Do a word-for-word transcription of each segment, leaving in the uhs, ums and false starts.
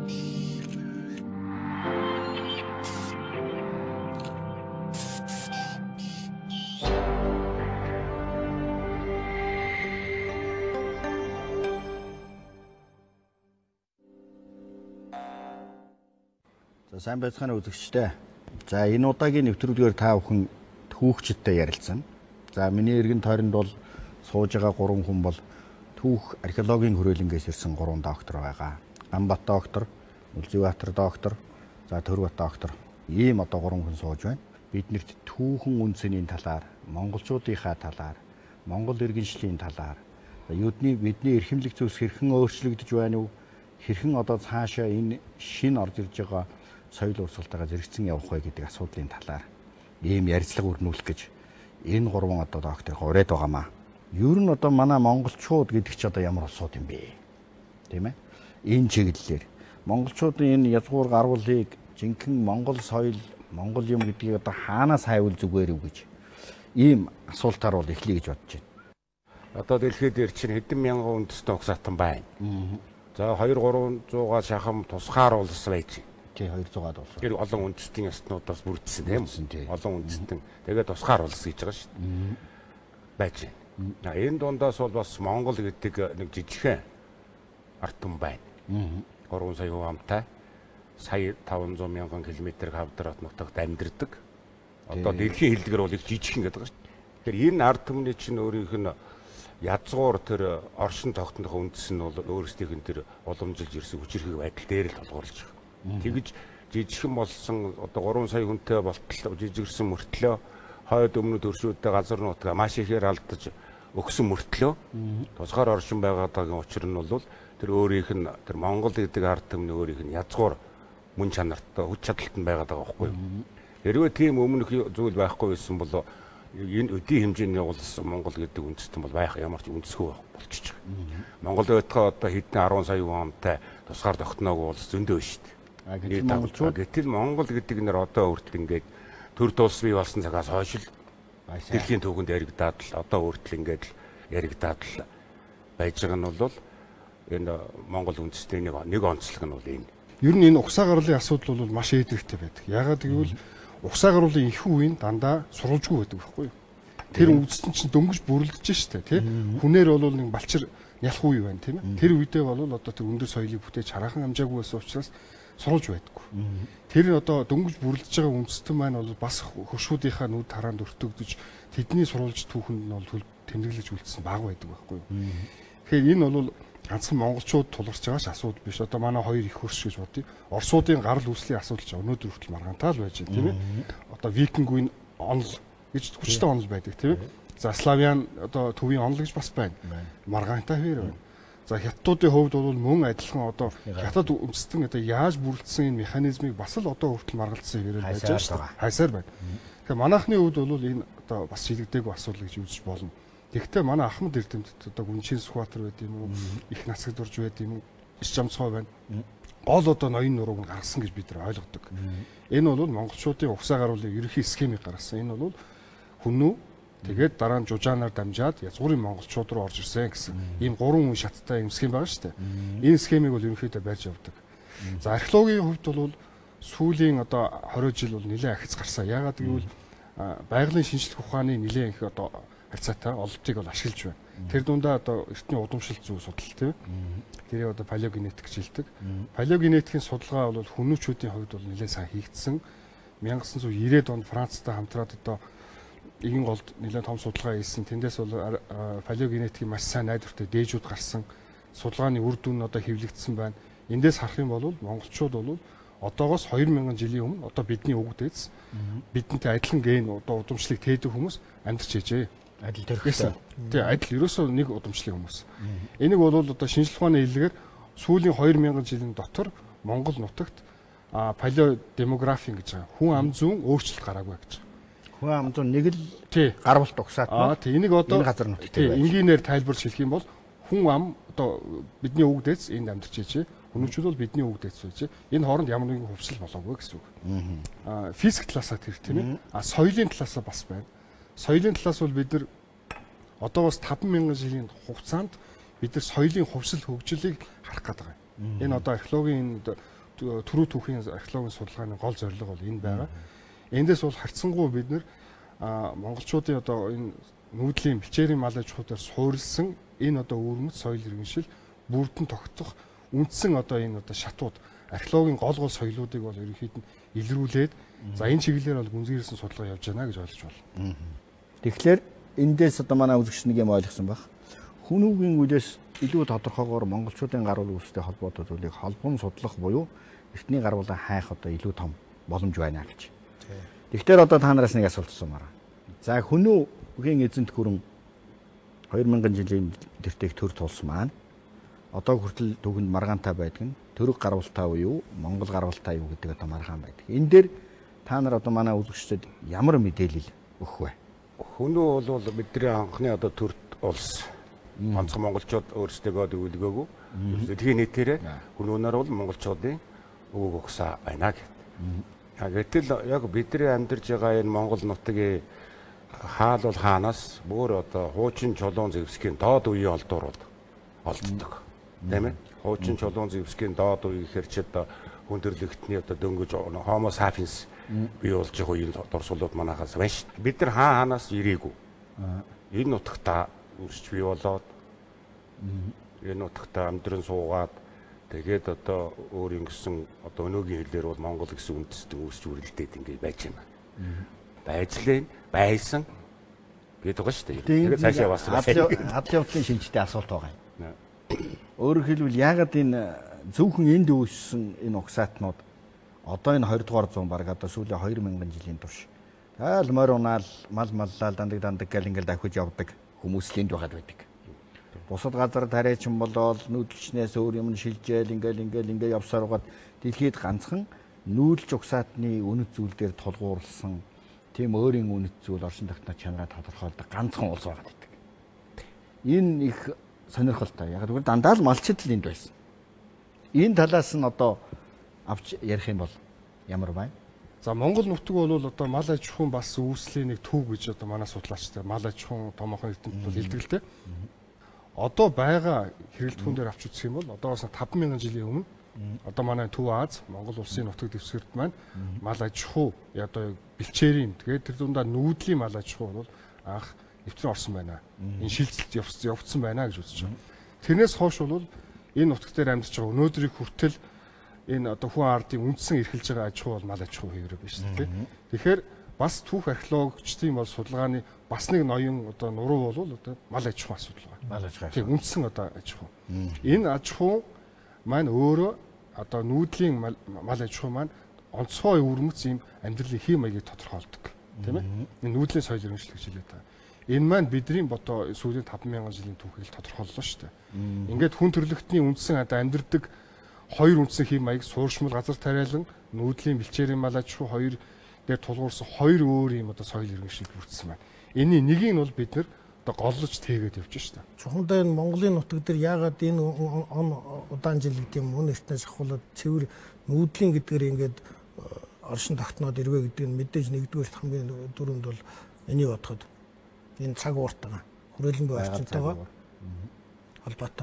Сайн байцгаана үзэгчдээ. За энэ удаагийн нэвтрүүлгээр та бүхэн түүхчидтэй ярилцсан. За миний эргэн тойронд бол сууж байгаа гурван хүн бол түүх археологийн хүрээлэнгээс ирсэн гурван доктор байгаа. Гамбат доктор, Улжибаатар доктор, за Төрбат доктор. Ийм одоо гурван хүн сууж байна. Биднэрт түүхэн үндэсний талаар, монголчуудынхаа талаар, монгол иргэншлийн талаар, юудны бидний эрхэмлэг зүйлс хэрхэн өөрчлөгдөж байна уу? Хэрхэн одоо цаашаа энэ шинэ орж ирж байгаа соёл урсгалтайгаа зэрэгцэн явах вэ гэдэг асуудлын талаар ийм ярилцлага өрнүүлэх гэж энэ гурван одоо докторыг ураад байгаамаа. Ер нь одоо манай монголчууд гэдэг чи одоо ямар улсууд юм бэ? Тийм ээ? Энэ чиглэлээр монголчуудын энэ язгуур гарвалыг жинхэнэ монгол соёл, монгол юм гэдгийг одоо хаанаас хайвал зүгээр үү гэж ийм асуултаар бол эхлэе гэж бодож байна. Одоо дэлхийд дээр чинь хэдэн мянган үндэстэн угсаатан байна. За хоёр гуравдугаар шахам тусгаар улс байж. хоёр зугаар улс. Тэр олон үндэстэн яснуудаас бүрдсэн тийм. Олон үндэстэн. Тэгээд тусгаар улс гэж байгаа шүү дээ. Байж байна. Энэ дундаас бол бас Монгол гэдэг нэг жижигхэн ард түмэн байна. гурван сая хүн амтай. Сая таван зуун мянган километр хавдрат нутагт амьдардаг. Одоо дэлхийн хэллэгээр бол их жижигхэн гэдэг байгаа шүү дээ. Тэгэхээр энэ ард түмний чинь өөрийнх нь язгуур тэр оршин тогтнох үндэс нь бол өөрсдийнх нь тэр уламжилж ирсэн хүчирхэг байдал дээр л толгуурлаж байгаа. Тэгж жижигхэн болсон одоо гурван сая хүнтэй болтол жижигэрсэн мөртлөө хойд өмнөд төршүүдтэй газар нутгаа маш ихээр алдаж өгсөн мөртлөө тусгаар оршин байгаагийн учир нь бол тэр өөрийнх нь тэр Монгол гэдэг ард түмний өөрийнх нь язгуур мөн чанартай хүч чадалтанд байгаад байгаа байхгүй юу. Хэрвээ тийм өмнөх зүйл байхгүй байсан бол энэ өдийн хэмжээний улс Монгол гэдэг үндэстэн бол байх ямар ч үндэсгүй болчихж байгаа. Монгол байтугай одоо хэдэн арван сая хүн амтай тусгаар тогтноогүй улс зөндөө шүү дээ. Гэтэл Монгол гэдэг нэр одоо хүртэл ингээд төр тулс бий болсон цагаас хойш л дэлхийн түүхэнд яригдаад л одоо хүртэл ингээд яригдаад л байж байгаа нь бол энэ Монгол үндэстний нэг онцлог нь бол энэ. Ер нь энэ угсаа гарлын асуудал бол маш ээдвэртэй байдаг. Яагаад гэвэл угсаа гарлын их үеийн дандаа сурвалжгүй байдаг байхгүй юу? Тэр үндэстэн чинь дөнгөж бүрлдэж штэ тий. Хүнээр бол нэг балчир нялх үе байна тийм ээ. Тэр үедээ бол одоо тэр өндөр соёлыг бүтээж хараахан амжаагүй байсан учраас сурвалж байдаггүй. Тэр одоо дөнгөж бүрлдэж байгаа үндэстэн маань бол бас хөршүүдийнхаа нүд тараанд өртөгдөж тэдний сурвалж түүхэнд нь бол тэмдэглэж үлдсэн баг байдаг байхгүй юу. Тэгэхээр энэ бол ганцхан монголчууд тулгарч байгаа ч асуудал биш. Одоо манай хоёр их хөрш гэж бодъё. Орсуудын гарал үүслийн асуудал ч өнөөдөр хүртэл маргаантай л байж байна тийм ээ. Одоо викинг үеийн онол гэж хүчтэй онол байдаг тийм ээ. За славян одоо төвийн онол гэж бас байна. Маргаантай хэр байна. За хятадуудын хувьд бол мөн адилхан одоо хятад үндэстэн одоо яаж бүрдсэн энэ механизмыг бас л одоо хүртэл маргалдсан хэрэг байж байгаа шүү дээ. Хайсаар байна. Тэгэхээр манайхны хувьд бол энэ одоо бас шилэгдээгүй асуудал гэж үзэж болно. Тэгэхдээ манай Ахмад Эрдэмтэд одоо Гүншин Сүхбаатар байд юм уу, их насгад урж байд юм уу, Исчамцгой байна. Гол одоо ноён нурууг нь гаргасан гэж бид нар ойлгодог. Энэ бол монголчуудын угсаа гаруулын ерөнхий схемийг гаргасан. Энэ бол хүннүү тэгээд дараа нь жужаанаар дамжаад язгуурын монголчууд руу орж ирсэн гэсэн ийм гурван үе шаттай юм схем байгаа шүү дээ. Энэ схемийг бол ерөнхийдөө барьж явдаг. За археологийн хувьд бол сүүлийн одоо хорин жил бол нэлээд ахиц гарсан. Яагаад гэвэл байгалийн шинжлэх ухааны нэлээд их одоо харьцаатай ололтыг бол ашиглаж байна. Тэр дундаа одоо эртний удамшил зүй судал тийм. Тэрийг одоо палеогенетик гэж хэлдэг. Палеогенетикийн судалгаа бол хүмүүчүүдийн хувьд бол нэлээд сайн хийгдсэн. мянга девятьсот девяностод онд Францтай хамтраад одоо Игэн голд нэлээд том судалгаа хийсэн. Тэндээс бол палеогенетикийн маш сайн найдвартай дээжүүд гарсан. Судалгааны үр дүн нь одоо хэвлэгдсэн байна. Эндээс харах юм бол монголчууд бол одоогоос хоёр мянган жилийн өмнө одоо бидний өвөг дээдс бидэнтэй адилхан ген одоо удамшлыг тээдэг хүмүүс амьдарч ээжээ. Адил төрхсөн. Тий, адил ерөөсөө нэг удамшлын хүмүүс. Энийг бол одоо шинжлэх ухааны хэллэгээр сүүлийн хоёр мянган жилийн дотор Монгол нутагт палеодемографи гэж байгаа. Хүн ам зүүн өөрчлөлт гараагүй гэж. Хүн ам зүүн нэг л гарвалт угсаат. Аа тий, энийг одоо энэ газар нутагтай байж. Энгийнээр тайлбарлаж хэлэх юм бол хүн ам одоо бидний өвөг дээдс энд амьдарч ээжээ. Хүмүүчүүд бол бидний өвөг дээдс байж. Энэ хооронд ямар нэгэн хувьсэл болоогүй гэсэн үг. Аа физик талаасаа тэр тийм ээ. Аа соёлын талаасаа бас байна. Соёлын талаас бол бид нар одоогоос таван мянган жилийн хугацаанд бид нар соёлын хувьсэл хөгжлийг харах гээд байгаа юм. Энэ одоо археологийн түрүү түүхийн археологийн судалгааны гол зорилго бол энэ байгаа. Эндээс бол харьцангуй бид нэр монголчуудын одоо энэ нүүдлийн бэлчээрийн мал аж ахуйн дээр суурилсан энэ одоо өвөрмөц соёл иргэншил бүрдэн тогтох үндсэн одоо энэ одоо шатууд археологийн гол гол соёлуудыг бол ерөнхийд нь илрүүлээд за энэ чиглэлээр бол гүнзгийрсэн судалгаа явж байна гэж ойлгож байна. Тэгэхээр эндээс одоо манай үзэгч нэг юм ойлгосон баг. Хүнүүгийн үлээс илүү тодорхойгоор монголчуудын гар бул үүстэй холбоотой зүйлийг холбон судлах буюу эртний гар булаа хайх одоо илүү том боломж байна гэж. Тэгэхээр одоо та нараас нэг асуулт асуумаар. За хүнүүгийн эзэнт гүрэн хоёр мянган жилийн тэртех төр тулс маань одоо хүртэл түүхэнд маргаантай байдаг нь төрөг гар бултай буюу монгол гар бултай юу гэдэг одоо маргаан байдаг. Энэ дээр та нар одоо манай үзэгчдэд ямар мэдээлэл өгөх вэ? Хүнүү бол бидний анхны одоо төрт улс. Онцгой монголчууд өөрсдөө өвлгөөгүй. Дэлхийн нийтээрээ хүнүүнээр бол монголчуудын өвөг өгсаа байна гэдэг. Гэтэл яг бидний амьдарч байгаа энэ Монгол нутгийн хаал бол хаанаас бүр одоо хуучин чулуун зэвсгийн доод үеийн олдуур бол олддог. Тийм ээ? Хуучин чулуун зэвсгийн доод үе гэхэр ч одоо хүндрэлтний одоо дөнгөж Homo sapiens бий болж байгаа үеийн дурсуулууд манахаас байна шүү дээ. Бид нар хаа хаанаас ирээгүй. Энэ нутагта үрч бий болоод энэ нутагта амьдран суугаад тэгээд одоо өөр ингэсэн одоо өнөөгийн хэлээр бол Монгол гэсэн үндэстэн үүсч үрэлдээд ингэ байж байна. Байж лээ, байсан гэдэг байгаа шүү дээ. Тэгээд цаашаа бас хад явдлын шинжтэй асуулт байгаа юм. Өөрөөр хэлбэл яагаад энэ зөвхөн энд үүссэн энэ угсаатнууд одоо энэ хоёр дугаар зуун баг одоо сүүлийн хоёр мянган жилийн турш таал морь унаал мал маллал дандаг дандаг гэл ингээл давхиж явдаг хүмүүс л энд байгаад байдаг. Бусад газар тариачин болоод нүүдэлчнээс өөр юм шилжээл ингээл ингээл ингээ явсаар угаад дэлхийд ганцхан нүүдэлч угсаатны үнэт зүйл дээр тулгуурласан тийм өөрийн үнэт зүйл оршин тогтноо чанараа тодорхойлдог ганцхан улс байгаад байдаг. Энэ их сонирхолтой. Яг тэгвэл дандаа л малчид л энд байсан. Энэ талаас нь одоо авч ярих юм бол ямар байна? За Монгол нутаг бол одоо мал аж ахуйн бас үүслийн нэг төв гэж одоо манай судлаачтай мал аж ахуйн томоохон эрдэмтэд бол хэлдэг л дээ. Одоо байгаа хэрэглэтгүүн дээр авч үзэх юм бол одоос таван мянган жилийн өмнө одоо манай Төв Аз Монгол улсын нутаг дэвсгэрт маань мал аж ахуй одоо бэлчээрийн тэгээд тэр дундаа нүүдлийн мал аж ахуй бол анх нэвтрэн орсон байна. Энэ шилжилт явагдсан байна гэж үзэж байна. Тэрнээс хойш бол энэ нутаг дээр амьдарч байгаа өнөөдрийг хүртэл энэ одоо хүн ардын үндсэн эрхэлж байгаа аж ахуй бол мал аж ахуй хэврээ биш үү? Тэгэхээр бас түүх археологчдын бол судалгааны бас нэг ноён одоо нуруу бол одоо мал аж ахуйн асуудал байна. Мал аж ахуй. Тийм үндсэн одоо аж ахуй. Энэ аж ахуй маань өөрөө одоо нүүдлийн мал аж ахуй маань онцгой өвөрмөц юм амьдралын хэм маягийг тодорхойлдог. Тийм ээ? Энэ нүүдлийн соёл иргэншил гэж хэлээд байгаа. Энэ маань бидний бото сүүлийн таван мянган жилийн түүхийг тодорхойллоо шүү дээ. Ингээд хүн төрлөختний үндсэн одоо амьдрдаг хоёр үндсэн хэм маяг сууршмал газар тариалан нүүдлийн бэлчээрийн мал аж ахуй хоёр дээр тулгуурсан хоёр өөр юм одоо соёл иргэншил бүрдсэн байна. Энийн нэгийг нь бол бид нэр одоо голлож тээгээд явж байна. Чухалдаа энэ Монголын нутаг дээр яагаад энэ он удаан жил гэдэг юм үн эртнээс ахуулаад цэвэр нүүдлийн гэдгээр ингээд оршин тогтноод ирвэ гэдэг нь мэдээж нэгдүгээр хамгийн дөрөнд бол энийг бодоход энэ цаг ууртайгаа хүрээлэн буй орчинтойгоо холбоотой.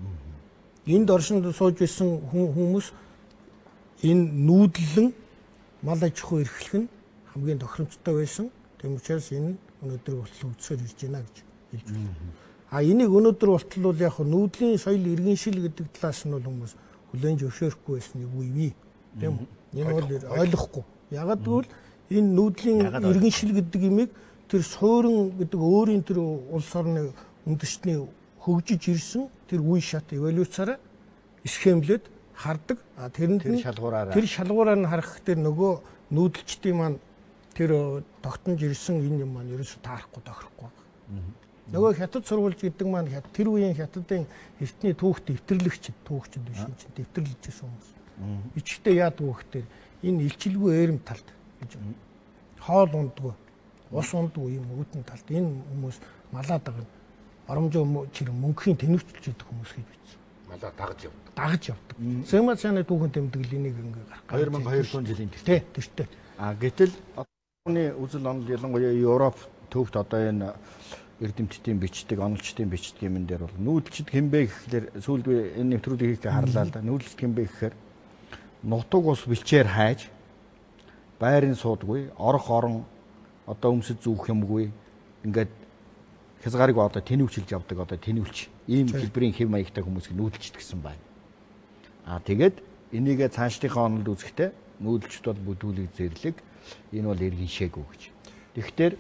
Энд оршинд сууж байсан хүмүүс энэ нүүдлэн мал аж ахуй эрхлэх нь хамгийн тохиромжтой байсан. Тэм учраас энэ өнөөдөр болтол үдсээр ирж байна гэж хэлж байна. А энийг өнөөдөр болтол бол яг нүүдлийн соёл иргэншил гэдэг талаас нь бол хүмүүс хүлээн зөвшөөрөхгүй байсан нэг үе бий. Тэм энэ бол ойлгохгүй. Ягаад гэвэл энэ нүүдлийн иргэншил гэдэг имийг тэр суурин гэдэг өөрийн тэр улс орны үндэстний хөгжиж ирсэн тэр үе шат эволюцаараа схемлээд хардаг. А тэрэнд тэр шалгуураараа тэр шалгуураар нь харах тэр нөгөө нүүдэлчдийн маань тэр тогтнож ирсэн энэ юм маань ерөөсө таарахгүй тохирохгүй байна. Нөгөө хятад сургууль гэдэг маань тэр үеийн хятадын эртний түүх дэвтэрлэгчд түүхчд биш юм чинь дэвтэрлэж ирсэн хүмүүс. Ичгтээ яадаг вэ гэхээр энэ илчилгүй ээрэм талд гэж хоол ундгүй ус ундгүй юм үүдэн талд энэ хүмүүс малаад байгаа оромжоо чир мөнхийн тэнвчилж идэх хүмүүс гэж бичсэн. Малаа дагаж явдаг. Дагаж явдаг. Сэмэд цааны түүхэн тэмдэглэл энийг ингээ гаргах. хоёр мянган хоёр зуун жилийн тэртээ тэртээ. А гэтэл оны үзэл онол ялангуяа Европ төвд одоо энэ эрдэмтдийн бичдэг, онолчдын бичдэг юм дээр бол нүүдэлчд хэмбэ гэхлээр сүүлдээ энэ нэвтрүүлгийг хийх харлаа л да. Нүүдэлчд хэмбэ гэхээр нутаг ус бэлчээр хайж байрын суудгүй, орох орон одоо өмсөж зүүх юмгүй ингээд хязгаарыг одоо тэнүүчилж явдаг одоо тэнүүлч ийм хэлбэрийн хэв маягтай хүмүүсийг нүүдэлчд гэсэн байна. Аа тэгээд энийгээ цаашдынхаа онолд үзэхдээ нүүдэлчд бол бүдүүлэг зэрлэг энэ бол эргэн шээгүй гэж. Тэгэхээр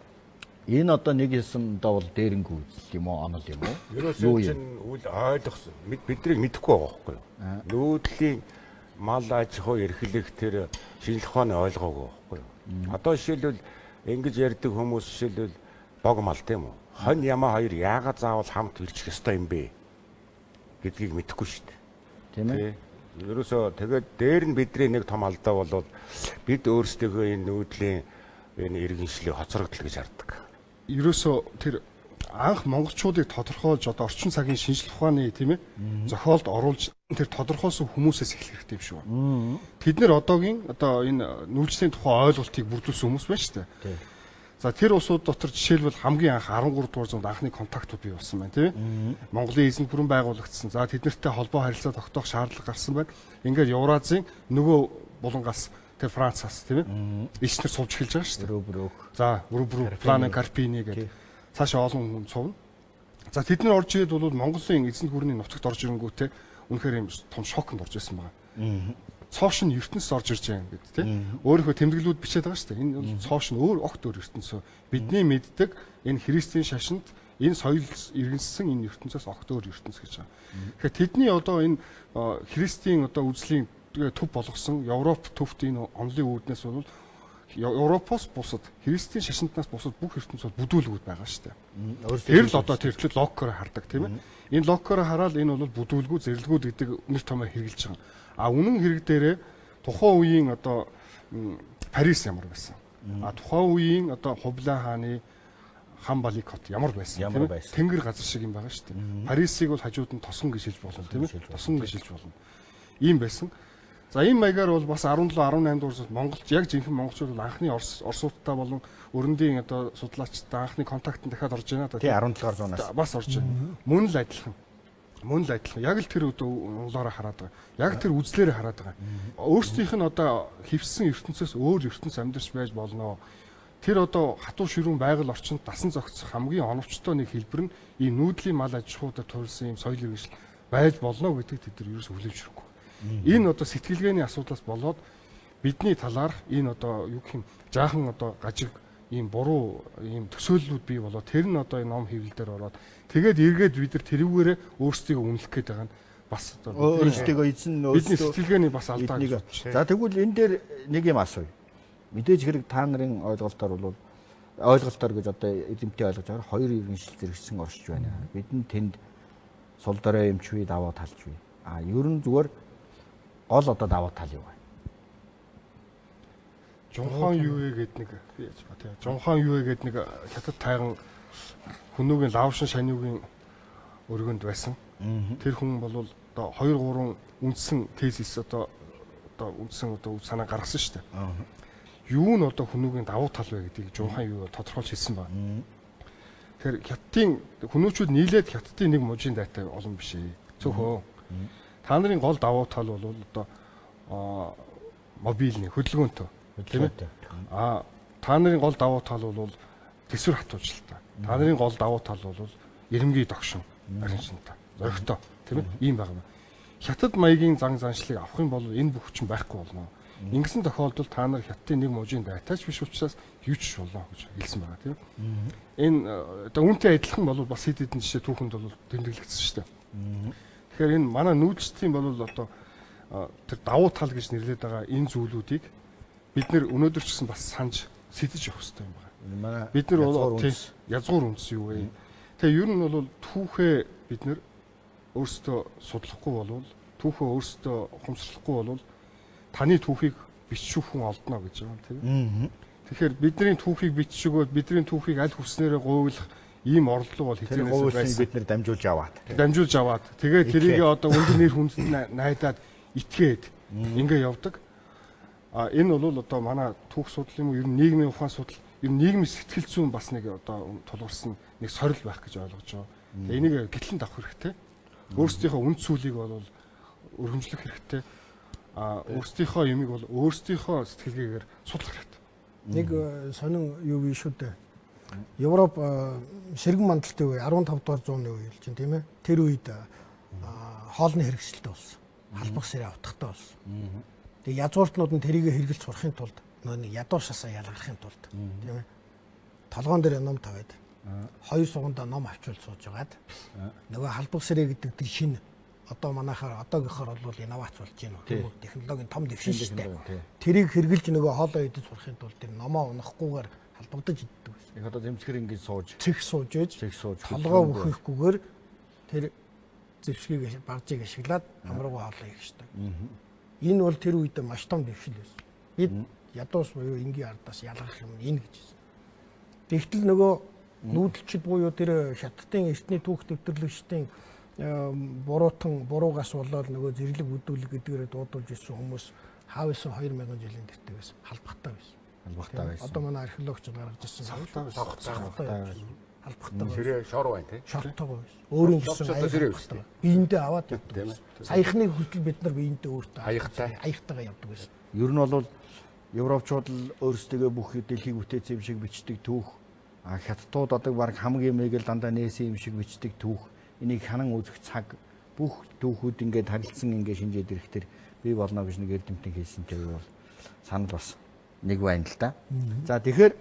энэ одоо нэг юмдаа бол дээрэнгүй үзэл юм уу онол юм уу? Ерөөсөө чинь үл ойлгосон. Биднийг мэдэхгүй байгаа байхгүй юу? Нүүдлийн мал аж ахуй эрхлэх тэр шинжлэх ухааны ойлгоогүй байхгүй юу? Одоо жишээлбэл ингэж ярьдаг хүмүүс жишээлбэл бог мал тийм үү? Хонь ямаа хоёр яагаад заавал хамт ирчих ёстой юм бэ гэдгийг мэдэхгүй шүү дээ. Тийм ээ. Ерөөсөө тэгээд дээр нь бидний нэг том алдаа бол бид өөрсдөө энэ нүүдлийн энэ иргэншлийг хоцрогдол гэж хардаг. Ерөөсөө тэр анх монголчуудыг тодорхойлж одоо орчин цагийн шинжлэх ухааны тийм ээ зохиолд оруулж тэр тодорхойлсон хүмүүсээс эхлэх хэрэгтэй юм шиг байна. Тэд нэр одоогийн одоо энэ нүүлжлийн тухай ойлголтыг бүрдүүлсэн хүмүүс байна шүү дээ. За тэр улсууд дотор жишээлбэл хамгийн анх арван гурав дугаар зуунд анхны контактууд бий болсон байна тийм ээ. Монголын эзэнт гүрэн байгуулагдсан. За тэднэртэй холбоо харилцаа тогтоох шаардлага гарсан байна. Ингээд Евразийн нөгөө булангаас тэр Францаас тийм ээ. Ичнэр сувж эхэлж байгаа шүү дээ. Брүбрүк. За Брүбрүк, Плана Карпини гэдэг цаашаа олон хүн сувна. За тэд нар орж ирээд бол Монголын эзэнт гүрний нутагт орж ирэнгүүтээ үнэхээр юм том шокнд орж ирсэн байгаа. Цоош нь ертөнцид орж ирж байгаа гэдэг тийм. Өөрийнхөө тэмдэглэлүүд бичээд байгаа шүү дээ. Энэ бол цоош нь өөр огт өөр ертөнцөө. Бидний мэддэг энэ христийн шашинд энэ соёл иргэншсэн энэ ертөнцөөс огт өөр ертөнц гэж байгаа. Тэгэхээр тэдний одоо энэ христийн одоо үзлийн төв болгосон Европ төвт энэ онлын үүднээс бол Европоос бусад христийн шашинтнаас бусад бүх ертөнц бол бүдүүлгүүд байгаа шүү дээ. Тэр л одоо тэртлээ локкоор хардаг тийм ээ. Энэ локкоор хараад энэ бол бүдүүлгүүд, зэрлэгүүд гэдэг нэр томьёо хэрэгжилж байгаа. А үнэн хэрэг дээрээ тухайн үеийн одоо Парис ямар байсан? А тухайн үеийн одоо Хубилай хааны хан Баликот ямар байсан? Тэнгэр газар шиг юм байгаа шүү дээ. Парисыг бол хажууд нь тосон гэж хэлж болно тийм ээ. Тосон гэж хэлж болно. Ийм байсан. За энэ маягаар бол бас арван долоо арван наймд дуусар Монголч яг жинхэнэ монголчууд бол анхны Орос орсуудтай болон өрөндийн одоо судлаачтай анхны контактанд дахиад орж байна. Тий арван долоодугаар зуунаас бас орж байна. Мөн л адилхан. Мөн л адилхан. Яг л тэр онлоороо хараад байгаа. Яг тэр үзлээрээ хараад байгаа. Өөрсдийнх нь одоо хөвсөн ертөнцөөс өөр ертөнц амьдарч байж болно. Тэр одоо хатуу ширүүн байгаль орчинд дасан зохицох хамгийн оновчтой нэг хэлбэр нь ийм нүүдлийн мал аж ахуйд туйлсан ийм соёл иргэншил байж болно гэдэг тэд нар ерөөс хүлээмжширхгүй. Энэ одоо сэтгэлгээний асуудлаас болоод бидний талаарх энэ одоо юу гэх юм жаахан одоо гажиг ийм буруу ийм төсөөллүүд бий болоод тэр нь одоо энэ ном хэвлэл дээр ороод тэгээд эргээд бид нар тэрүүгээрээ өөрсдийгөө үнэлэх гээд байгаа нь бас одоо өөрсдийгөө эзэн бидний сэтгэлгээний бас алдаа гэж. За тэгвэл энэ дээр нэг юм асууя. Мэдээж хэрэг та нарын ойлголтоор бол ойлголтоор гэж одоо эзэмтэй ойлгож байгаа хоёр иргэншил зэрэгсэн оршиж байна. Бидний тэнд сул дорой эмчгүй даваа талжгүй. А ерөн зүгээр гол одоо даваа тал юу вэ? Жунхан юу вэ гэд нэг яаж ба тий. Жунхан юу вэ гэд нэг хятад тайган хүнүүгийн лавшин шаниугийн өргөнд байсан. Тэр хүн бол одоо хоёр гурван үндсэн тезис одоо одоо үндсэн одоо санаа гаргасан шүү дээ. Юу нь одоо хүнүүгийн давуу тал вэ гэдгийг Жунхан юу тодорхойлж хэлсэн ба. Тэгэхээр хятадын хүнүүчүүд нийлээд хятадын нэг мужийн дайтай олон биш ээ. Зөвхөн та нарын гол давуу тал бол одоо мобильны хөдөлгөөнтэй тийм ээ. А та нарын гол давуу тал бол төсвөр хатуужилтаа. Та нарын гол давуу тал бол ирэмгийн догшин аринчтай. Зөрөгтэй тийм ээ. Ийм байна. Хятад маягийн зан заншлыг авах юм бол энэ бүх хүчин байхгүй болно. Ингэсэн тохиолдолд та нар хятадын нэг мужийн дайтаач биш учраас юу ч болно гэж хэлсэн байгаа тийм ээ. Энэ одоо үүнтэй адилхан бол бас хэд хэдэн жишээ түүхэнд бол тэмдэглэгдсэн шүү дээ. Тэгэхээр энэ манай нүүдэлчдийн бол одоо тэр давуу тал гэж нэрлэдэг байгаа энэ зүйлүүдийг бид нэр өнөөдөр ч гэсэн бас санаж сэтэж явах хэрэгтэй юм байна. Бид нар бол язгуур үндэс юу вэ? Тэгээ ер нь бол түүхээ бид нэр өөрсдөө судлахгүй болвол түүхээ өөрсдөө ухамсарлахгүй болвол таны түүхийг биччих хүн олдно гэж байгаа юм тийм. Тэгэхээр бидний түүхийг бичиж өгөөд бидний түүхийг аль хүснээрээ гуйлах ийм оролдлого бол хэзээ байсан бид нэр дамжуулж аваад. Дамжуулж аваад. Тэгээд тэрийг одоо өндөр нэр хүндэд найдаад итгээд ингээ явдаг. А энэ бол одоо манай түүх судал юм уу ер нь нийгмийн ухаан судал ер нь нийгмийн сэтгэл зүйн бас нэг одоо тулгуурсан нэг сорил байх гэж ойлгож байгаа. Энийг гэтлэн давах хэрэгтэй. Өөрсдийнхөө үнд цүүлийг бол өргөмжлөх хэрэгтэй. а өөрсдийнхөө юмыг бол өөрсдийнхөө сэтгэлгээгээр судлах хэрэгтэй. Нэг сонин юу вэ шүү дээ. Европ ширгэн мандалтын үе арван тав дугаар зууны үе л чинь тийм ээ. Тэр үед хоолны хэрэгсэлтэй болсон. Халбах сэрээ автахтай болсон. Тэгээ язгууртнууд нь тэрийг хэрэгэлж сурахын тулд нөгөө ядуушаасаа ялгархын тулд тийм ээ. Толгоон дээр ном тавиад хоёр сугандаа ном авчуул сууж байгаад нөгөө халбах сэрээ гэдэг тэр шинэ одоо манайхаар одоогийнхоор бол инновац болж байна. Технологийн том дэвшин шүү дээ. Тэрийг хэрэгжилж нөгөө хоолоо идэж сурахын тулд тэр номоо унахгүйгээр халбагдаж иддэг байсан. Яг одоо зэмсгэр ингэж сууж, цэг сууж ээж, цэг сууж, толгоо бүхийхгүйгээр тэр зэвсгийг багжийг ашиглаад амруугүй хоолоо хийх штеп. Энэ бол тэр үед маш том дэвшил байсан. Бид ядуус буюу энгийн ардаас ялгарх юм энэ гэж хэлсэн. Тэгтэл нөгөө нүүдэлчд буюу тэр хятадын эртний түүх төвtöрлөгчдийн буруутан буруугаас болоод нөгөө зэрлэг үдүүлэг гэдгээрээ дуудулж ирсэн хүмүүс хаавсан хоёр мянган жилийн тэртээ байсан. Халбахтаа байсан. Халбахтаа байсан. Одоо манай археологч гаргаж ирсэн. Халбахтаа байсан. Халбахтаа. Сэрээ шор байна тий. Шортойгоо байсан. Өөрөөр хэлбэл биендээ аваад явдаг тийм ээ. Саяхны хүртэл бид нар биендээ өөртөө аяхтай аяхтайгаа явдаг байсан. Ер нь бол Европчууд л өөрсдөө бүх дэлхийг бүтээсэн юм шиг бичдэг түүх. А хятадууд одоо баг хамгийн юмыг л дандаа нээсэн юм шиг бичдэг түүх. Энийг ханан үзэх цаг бүх түүхүүд ингээд харилцсан ингээд шинжээд ирэхтэр бий болно гэж нэг эрдэмтэн хэлсэнтэй бол санал бас нэг байна л да. За тэгэхээр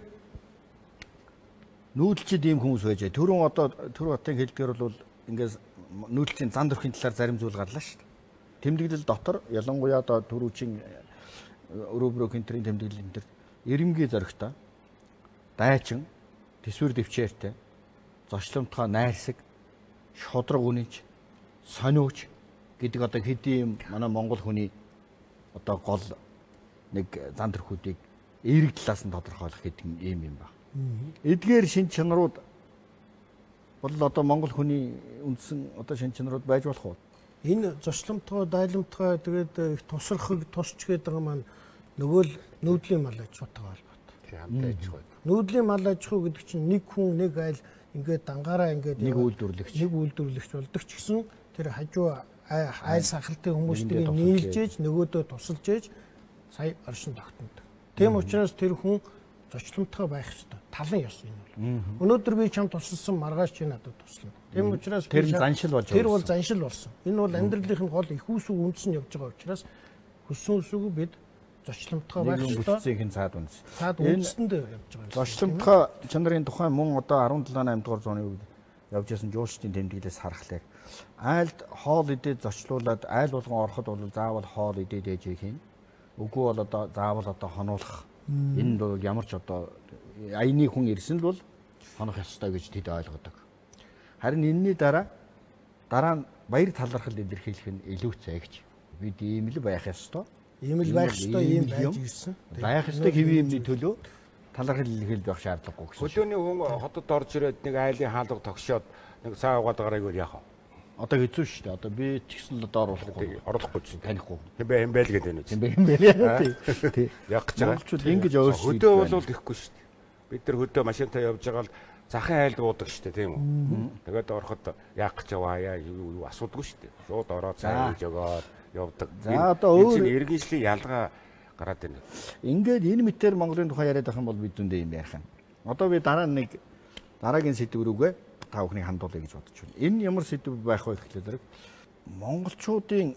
нүүдэлчид ийм хүмүүс байж. Түрүүн одоо Түр Хотын хэлдгээр бол ингээд нүүдэлчийн зан төрхийн талаар зарим зүйл гарлаа шүү дээ. Тэмдэглэл дотор ялангуяа одоо түрүүчийн өрөө брокентрийн тэмдэглэлэн дээр ирэмгийн зоригтой дайчин төсвөр дэвчээртэй зочломтгой найрсаг шодрог үнэж сониуч гэдэг одоо хэдийн манай монгол хүний одоо гол нэг зан төрхүүдийг эерэг талаас нь тодорхойлох гэдэг юм юм байна. Эдгээр шин чанарууд бол одоо монгол хүний үндсэн одоо шин чанарууд байж болох уу? Энэ зочломтгой, дайламтгой тэгээд их тусрахыг тусч гэдэг маань нөгөө л нүүдлийн мал аж ахуйтай холбоотой. Хамт аж ахуй. Нүүдлийн мал аж ахуй гэдэг чинь нэг хүн нэг айл ингээд дангаараа ингээд нэг үйлдвэрлэгч нэг үйлдвэрлэгч болдог ч гэсэн тэр хажуу айл сахалтын хүмүүсийг нийлж ээж нөгөөдөө тусалж ээж сая оршин тогтнодог. Тийм учраас тэр хүн зочломтгой байх ёстой. Талан ёс энэ бол. Өнөөдөр би чам тусалсан маргааш чи надад туслана. Тийм учраас тэр заншил болж тэр бол заншил болсон. Энэ бол амьдралын гол их үүсэг үндсэн явж байгаа учраас хүссэн үсэгүй бид зочломтгой байх ёстой. Бүтцийн цаад үндэс. Цаад үндэстэнд явж байгаа. Зочломтгой чанарын тухай мөн одоо арван долоо аймаг дугаар зууны үед явж байсан жуулчдын тэмдэглэлээс харахаар айлд хоол идээд зочлуулад айл болгон ороход бол заавал хоол идээд ээж хийн. Үгүй бол одоо заавал одоо хонуулах. Энэ бол ямар ч одоо аяны хүн ирсэн л бол хонох ёстой гэж тэд ойлгодог. Харин энэний дараа дараа нь баяр талархал илэрхийлэх нь илүүцээ гэж. Бид ийм л байх ёстой. Ийм л байх ёстой ийм байж ирсэн. Байх ёстой хэвийн юмны төлөө талархал илэрхийлж байх шаардлагагүй гэсэн. Хөдөөний хүн хотод орж ирээд нэг айлын хаалга тогшоод нэг цаа угаад гараагүй яах вэ? Одоо хэцүү шүү дээ. Одоо би ч гэсэн л одоо оруулахгүй. Оруулахгүй чинь танихгүй. Хэмбэ хэмбэл гэдэг нь. Хэмбэ хэмбэл. Тий. Яг гэж байгаа. Монголчууд ингэж өөрсдөө хөдөө бол ихгүй шүү дээ. Бид нар хөдөө машинтай явж байгаа л захын айлд буудаг шүү дээ, тийм үү? Тэгээд ороход яах гэж яваа юу асуудаггүй шүү дээ. Шууд ороод цаа хийж өгөөд явдаг. За одоо өөр иргэншлийн ялгаа гараад байна. Ингээд энэ мэтэр Монголын тухай яриад байх юм бол бид үндэ юм ярих юм. Одоо би дараа нэг дараагийн сэдв рүүгээ та бүхний хандуулъя гэж бодож байна. Энэ ямар сэдв байх вэ гэхлээр зэрэг монголчуудын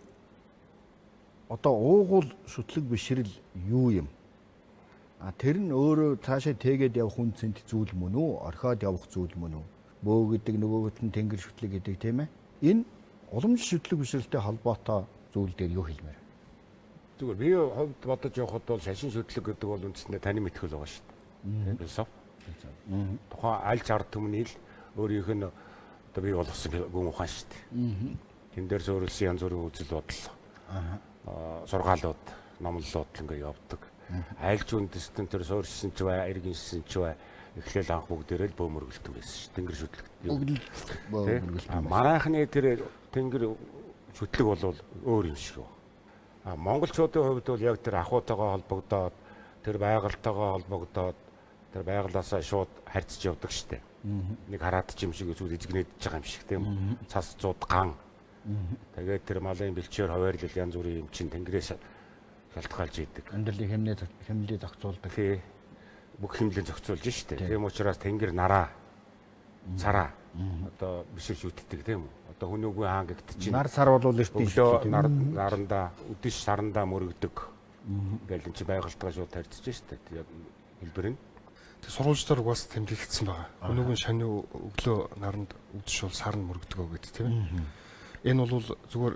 одоо уугуул шүтлэг бишрэл юу юм? А тэр нь өөрөө цаашаа тэгээд явах үнцэнт зүйл мөн үү? Орхиод явах зүйл мөн үү? Бөө гэдэг нөгөөт нь тэнгэр шүтлэг гэдэг тийм ээ. Энэ уламжлалт шүтлэг бишрэлтэй холбоотой зүйл дээр юу хэлмээр? Зүгээр би хувьд бодож явахад бол шашин шүтлэг гэдэг бол үндсэндээ таны мэдхэл байгаа шүү дээ. Философи. Тухайн аль ард түмний л өөрийнх нь одоо бий болгосон гүн ухаан шүү дээ. Тэн дээр зөвөрлсөн янз бүрийн үзэл бодол. Аа сургаалууд, номлолууд ингээ явдаг. Айлч үндэстэн тэр суурьшсан ч бай, иргэншсэн ч бай эхлээл анх бүгдээрээ л бөөмөргөлтөн байсан шүү. Тэнгэр шүтлэг. Бөөмөргөлтөн. Маргаахны тэр тэнгэр шүтлэг бол өөр юм шиг байна. А монголчуудын хувьд бол яг тэр ахуйтайгаа холбогдоод тэр байгальтайгаа холбогдоод тэр байгалаасаа шууд харьцаж явдаг штэ. Нэг хараад ч юм шиг зүйл эзэгнээд байгаа юм шиг тийм цас цууд ган. Тэгээд тэр малын бэлчээр хаваарлал янз бүрийн юм чин тэнгэрээс шалтгаалж идэг. Амьдралын хэмнээ хэмнэлийг зохицуулдаг. Тий. Бүх хэмнэлийг зохицуулж штэ. Тийм учраас тэнгэр нараа цараа одоо биширч үтдэг тийм үү. Одоо хүнүүгүй хаан гэдэгт чинь нар сар бол эртний өглөө нар наранда өдөш сарандаа мөрөгдөг. Ингээл энэ чи байгальтайгаа шууд тарьцж штэ. Хэлбэр нь. Тэг сурвалжлаар бас тэмдэглэсэн байгаа. Хүнүүгийн шаны өглөө наранд өдөш бол сарн мөрөгдөг гэдэг тийм ээ. Энэ бол зүгээр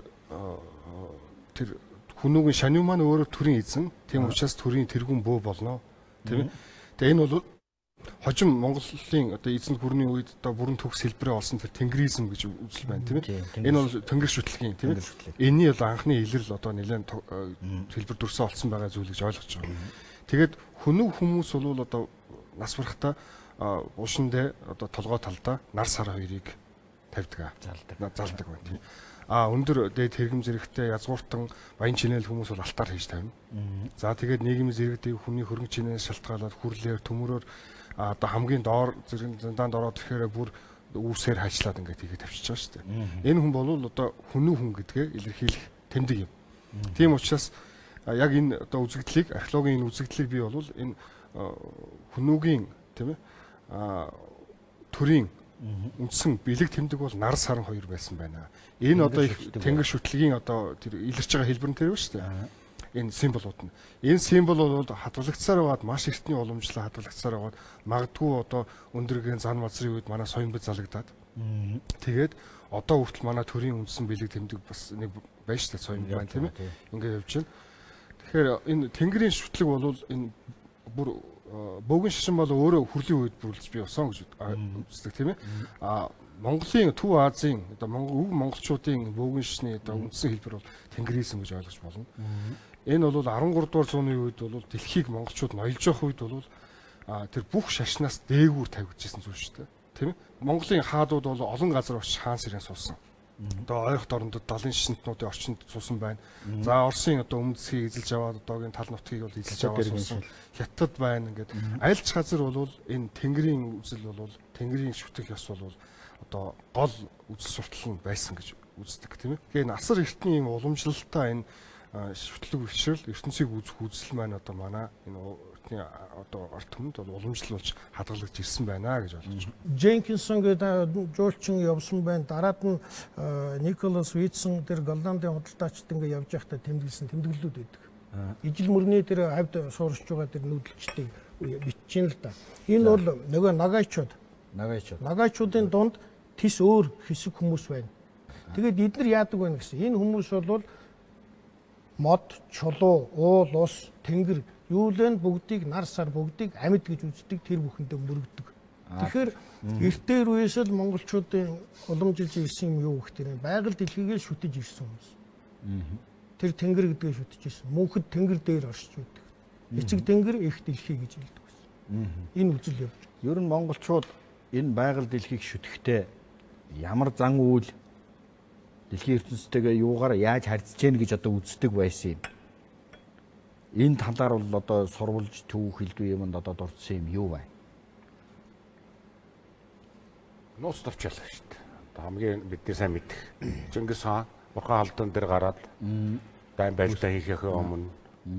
тэр хүнүүгийн шаны маань өөрөө төрийн эзэн. Тийм учраас төрийн тэргүүн бөө болно. Тийм ээ. Тэгээ энэ бол хожим Монголын одоо эзэнт гүрний үед одоо бүрэн төгс хэлбэрээ олсон тэр тэнгэризм гэж үзэл байна тийм ээ. Энэ бол тэнгэр шүтлгийн тийм ээ. Энийний бол анхны илэрл одоо нэлээд хэлбэр дүрсэн олсон байгаа зүйл гэж ойлгож байгаа. Тэгээд хүнөв хүмүүс бол одоо нас барахта уушиндээ одоо толгой талдаа нар сар хоёрыг тавьдаг. Залдаг. Залдаг байна тийм. А өндөр дээд хэрэгэм зэрэгтэй язгууртан баян чинэл хүмүүс бол алтаар хийж тавина. За тэгээд нийгмийн зэрэгтэй хүний хөрөнгө чинээс шалтгаалаад хүрлээр төмөрөөр одоо хамгийн доор зэрэг зэндаанд ороод ирэхээр бүр үүсээр хajлаад ингээд хийгээд тавьчихж байгаа шүү дээ. Энэ хүн бол одоо хүнүү хүн гэдгээ илэрхийлэх тэмдэг юм. Тийм учраас яг энэ одоо үзэгдлийг археологийн энэ үзэгдлийг би бол энэ хүнүүгийн тийм ээ төрийн үндсэн бэлэг тэмдэг бол нар саран хоёр байсан байна. Энэ одоо их тэнгэр шүтлгийн одоо тэр илэрч байгаа хэлбэр нь тэр ба шүү дээ. Энэ символууд нь. Энэ символ бол хадгалагцсаар байгаад маш эртний уламжлал хадгалагцсаар байгаад магадгүй одоо өндөргийн зан мазрын үед манай соён бод залагдаад. Тэгээд одоо хүртэл манай төрийн үндсэн бэлэг тэмдэг бас нэг байна шүү дээ соён байна тийм ээ. Ингээд явж байна. Тэгэхээр энэ тэнгэрийн шүтлэг бол энэ бүр бөөгөн шашин бол өөрөө хүрлийн үед бүрлж бий болсон гэж үздэг тийм ээ. А Монголын Төв Азийн одоо Монгол монголчуудын бөөгөн шашны одоо үндсэн хэлбэр бол тэнгэризм гэж ойлгож болно. Энэ бол арван гурав дугаар зууны үед бол дэлхийг монголчууд ноёлж явах үед бол тэр бүх шашнаас дээгүүр тавьчихсан зүйл шүү дээ. Тийм ээ. Монголын хаадууд бол олон газар очиж хаан сэрэн суусан. Одоо ойрхон дорндод далайн шишинтнуудын орчинд суусан байна. За Оросын одоо өмнө засгийг эзэлж аваад одоогийн тал нутгийг бол эзэлж аваад суусан. Хятад байна ингээд аль ч газар бол энэ тэнгэрийн үзэл бол тэнгэрийн шүтэх ёс бол одоо гол үзэл суртал нь байсан гэж үздэг тийм ээ. Тэгэхээр энэ асар эртний юм уламжлалтай энэ шүтлэг бишрэл ертөнцийг үзэх үзэл маань одоо манай энэ эртний одоо арт түмэнд бол уламжлалж хадгалагдж ирсэн байна гэж ойлгож байна. Дженкинсон гэдэг жуулчин явсан байна. Дараад нь Николас Витсон тэр Голландын худалдаачд ингээд явж байхдаа тэмдэглэсэн тэмдэглэлүүд байдаг. Ижил мөрний тэр хавьд сууршж байгаа тэр нүүдэлчдийг бичиж л да. Энэ бол нөгөө нагайчууд. Нагайчууд. Нагайчуудын дунд тис өөр хэсэг хүмүүс байна. Тэгээд эдгээр яадаг вэ гэсэн. Энэ хүмүүс бол мод, чулуу, уул, ус, тэнгэр юу лэн бүгдийг нар сар бүгдийг амьд гэж үздэг тэр бүхэндээ мөрөгдөг. Тэгэхээр эртээр үеэс л монголчуудын уламжилж ирсэн юм юу гэх тэр байгаль дэлхийгээ шүтэж ирсэн хүмүүс. Тэр тэнгэр гэдгээ шүтэж ирсэн. Мөнхөд тэнгэр дээр оршиж байдаг. Эцэг тэнгэр их дэлхий гэж хэлдэг байсан. Энэ үзэл явж. Ер нь монголчууд энэ байгаль дэлхийг шүтэхдээ ямар зан үйл дэлхийн ертөнцтэйгээ юугаар яаж харьцаж гэнэ гэж одоо үздэг байсан юм. Энэ талаар бол одоо сурвалж түүх хэлдвэ юмд одоо дурдсан юм юу байна? Нууц товчлаа шүү дээ. Хамгийн бидний сайн мэдэх Чингис хаан Бурхан халдан дээр гараад дайн байлдаа хийхээ өмнө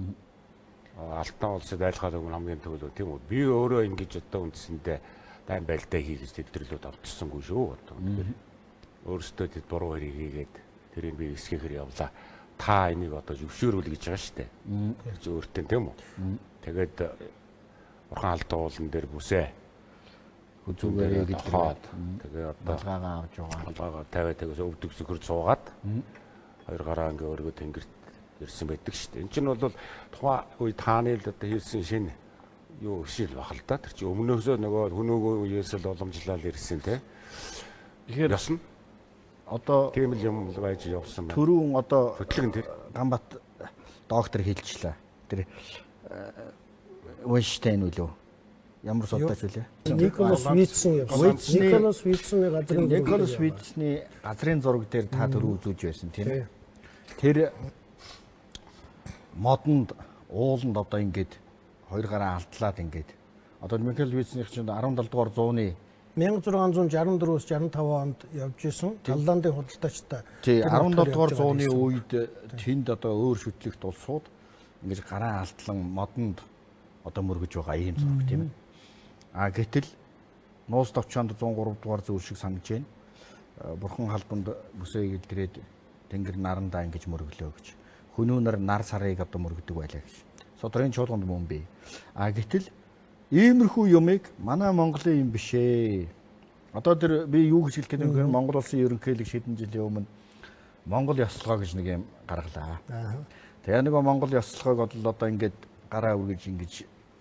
Алтан улсад айлхаад өгнө хамгийн төлөө тийм үү. Би өөрөө ингэж одоо үндсэндээ дайн байлдаа хийж төвлөрөлөд автсангүй шүү. Одоо өөрөөсөө тэд буруу хэрэг хийгээд тэрийг би эсгэхээр явлаа. Та энийг одоо зөвшөөрүүл гэж байгаа шүү дээ. Тэр чинь өөртөө тийм үү. Тэгээд Бурхан халдаа уулан дээр бүсээ үзүүгээрээ гэж хаад тэгээ одоо балгаагаа авч байгаа. Балгаагаа тавиад тэгээс өвдөг сөхөр цуугаад хоёр гараа ингээ өргөө тэнгэрт ирсэн байдаг шүү дээ. Энд чинь бол тухайн үед тааны л одоо хийсэн шинэ юу шил бахал та. Тэр чинь өмнөөсөө нөгөө хүнөөгөө үеэс л уламжлал ирсэн те. Тэгэхээр ясна одоо тийм л юм байж явсан байна. Төрүүн одоо хөтлөгн тэр Ганбат доктор хэлчихлээ. Тэр Вайнштейн үлээ. Ямар судалж үлээ? Николас Витсон явсан. Николас Витсны газрын Николас Витсны газрын зураг дээр та төрөө үзүүлж байсан тийм. Тэр модонд ууланд одоо ингээд хоёр гараа алдлаад ингээд одоо Николас Витсных чинь дөрөвдүгээр дугаар зууны мянга зургаан зуун шаран дөрвөөс шаран таван онд явж исэн Голландын худалдаачтай. Тий дөрөвдүгээр дугаар зууны үед тэнд одоо өөр шүтлэгт улсууд ингэж гараа алтлан модонд одоо мөргөж байгаа ийм зураг тийм ээ. А гэтэл нуус товчоонд зуун гурав дугаар зүйл шиг санаж байна. Бурхан халбанд бүсээ гэлдрээд тэнгэр нарандаа ингэж мөргөлөө гэж. Хүнүүнэр нар сарыг одоо мөргөдөг байлаа гэж. Содрын чуулганд мөн бий. А гэтэл иймэрхүү юмыг манай Монголын юм биш ээ. Одоо тэр би юу гэж хэлэх гээд юм Монгол улсын ерөнхийлөг шийдэн жилийн өмнө Монгол ёслогоо гэж нэг юм гаргалаа. Тэгээ нэг Монгол ёслогоог бол одоо ингээд гараа үргэж ингэж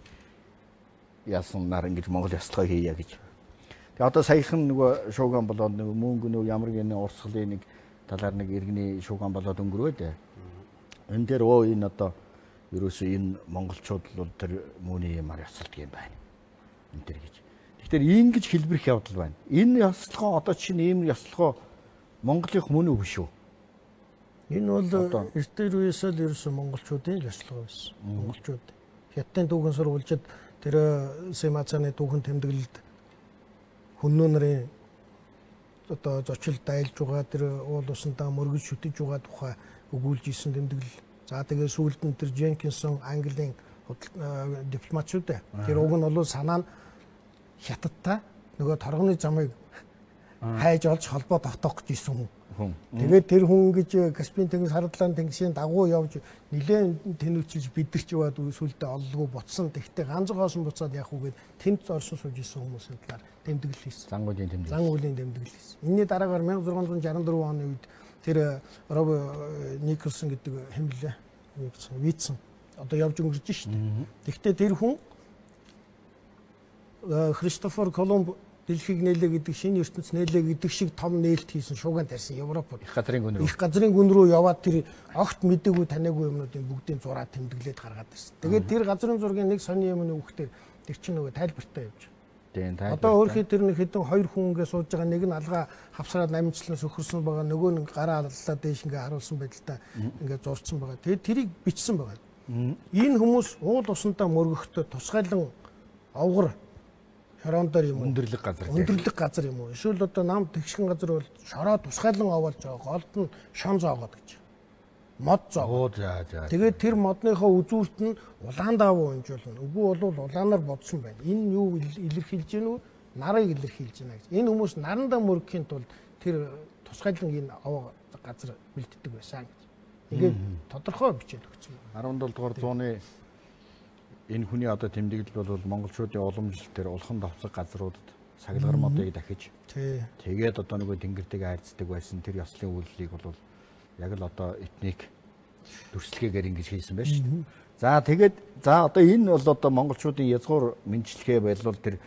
яасан нар ингэж Монгол ёслогоо хийя гэж. Тэгээ одоо саяхан нөгөө шууган болоод нэг мөнгө нөө ямар гэнэ урсгалын нэг талаар нэг иргэний шууган болоод өнгөрөөд. Энэ дээр оо энэ одоо ерөөсөө энэ монголчууд бол тэр мөний юмар ёсолдог юм байна. Энэ төр гэж. Тэгэхээр ингэж хэлбэрх явдал байна. Энэ ёслогоо одоо чинь ийм ёслогоо Монголынх мөн үү шүү. Энэ бол эртээр үеэс л ерөөсөн монголчуудын ёслого байсан. Монголчууд Хятадын түүхэн сурвалжид тэр Сэмацаны түүхэн тэмдэглэлд хүннүү нарын одоо зочил дайлж байгаа тэр уул усандаа мөргөж шүтэж байгаа тухай өгүүлж исэн тэмдэглэл. За тэгээ сүүлд нь тэр Дженкинсон Английн дипломатчууд тэр уг нь бол санаа нь Хятадтай нөгөө торгоны замыг хайж олж холбоо тогтоох гэж исэн хүн. Тэгээд тэр хүн гэж Каспийн тэнгис хардлаан тэнгисийн дагуу явж нэлээд тэнүүчилж бидэрч яваад сүүлдээ оллгүй буцсан. Тэгтээ ганцгоосон буцаад явах үгээд тэнд орсон сууж исэн хүмүүсийн талаар тэмдэглэл хийсэн. Зангуулын тэмдэглэл. Зангуулын тэмдэглэл хийсэн. Энийний дараагаар мянга зургаан зуун шаран дөрвөн оны үед тэр Роберт Николсон гэдэг хэмлээ Витсон одоо явж өнгөрч шít. Тэгтээ тэр хүн Христофор Колумб дэлхийг нээлээ гэдэг шинэ ертөнц нээлээ гэдэг шиг том нээлт хийсэн шууган тарьсан Европод их газрын гүн рүү их газрын гүн рүү яваад тэр огт мэдээгүй таниагүй юмнуудын бүгдийн зураг тэмдэглээд гаргаад байсан. Тэгээд тэр газрын зургийн нэг сони юм нөхөхтэй тэр чинь нөгөө тайлбартай явж байгаа. Одоо өөрхий тэр нэг хэдэн хоёр хүн ингээ сууж байгаа нэг нь алгаа хавсраад намжлан сөхөрсөн байгаа нөгөө нь гараа аллаа дээш ингээ харуулсан байдалтай ингээ зурцсан байгаа. Тэгээд тэрийг бичсэн байгаа. Энэ хүмүүс уул усандаа мөргөхдөө тусгайлан овгор шорондор юм уу? Өндөрлөг газар. Өндөрлөг газар юм уу? Эсвэл одоо нам тэгшгэн газар бол шороо тусгайлан овоолж байгаа. Голд нь шон зоогоод гэж. Мод зоогоо. За за. Тэгээд тэр модныхоо үзүүрт нь улаан давуу хэмжүүлнэ. Үгүй бол улаанаар бодсон байна. Энэ юу илэрхийлж гэнэ үү? Нарыг илэрхийлж байна гэж. Энэ хүмүүс нарандаа мөрөхийн тулд тэр тусгайлан энэ овоо газар бэлддэг байсан гэж. Ингээд тодорхой бичээд өгсөн. арван долоо дугаар зууны энэ хүний одоо тэмдэглэл бол монголчуудын уламжлал дээр улхан давцаг газруудад саглагар модыг дахиж тэгээд одоо нөгөө тэнгэртэйг хайрцдаг байсан тэр ёслолын үйлдэлийг бол яг л одоо этник дүрслэгээр ингэж хийсэн байна шүү дээ. За тэгээд за одоо энэ бол одоо монголчуудын язгуур мэдлэгээ байлвал тэр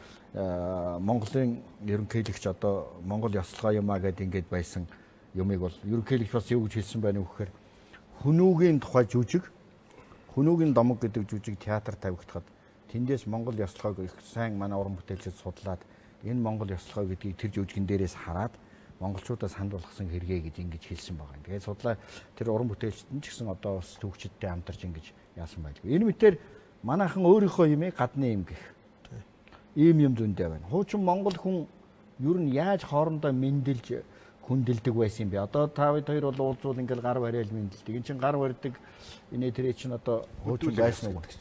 Монголын ерөнхийлөгч одоо Монгол ёслогоо юмаа гэдээ ингэж байсан юмыг бол ерөнхийлөгч бас юу гэж хэлсэн байна вэ гэхээр хүнүүгийн тухай жүжиг Хүнүүгийн домог гэдэг жүжиг театр тавигдахад тэндээс Монгол ёслогоог их сайн манай уран бүтээлчид судлаад энэ Монгол ёслогоо гэдгийг тэр жүжигэн дээрээс хараад монголчуудаас санд болгосон хэрэгээ гэж ингэж хэлсэн байгаа. Тэгээд судлаа тэр уран бүтээлчид нь ч гэсэн одоо бас төвчдтэй хамтарч ингэж яасан байлгүй. Энэ мэтэр манайхан өөрийнхөө юмыг гадны юм гэх. Ийм юм зөндөө байна. Хуучин монгол хүн ер нь яаж хоорондоо мэндэлж хүндэлдэг байсан юм бэ? Одоо та хоёр бол уулзвал ингээл гар барайл мэндэлдэг. Энд чинь гар барьдаг инээ тэрэ чинь одоо хуучин байсан уу?